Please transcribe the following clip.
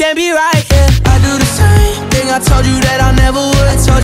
can't be right, yeah. I do the same thing I told you that I never would.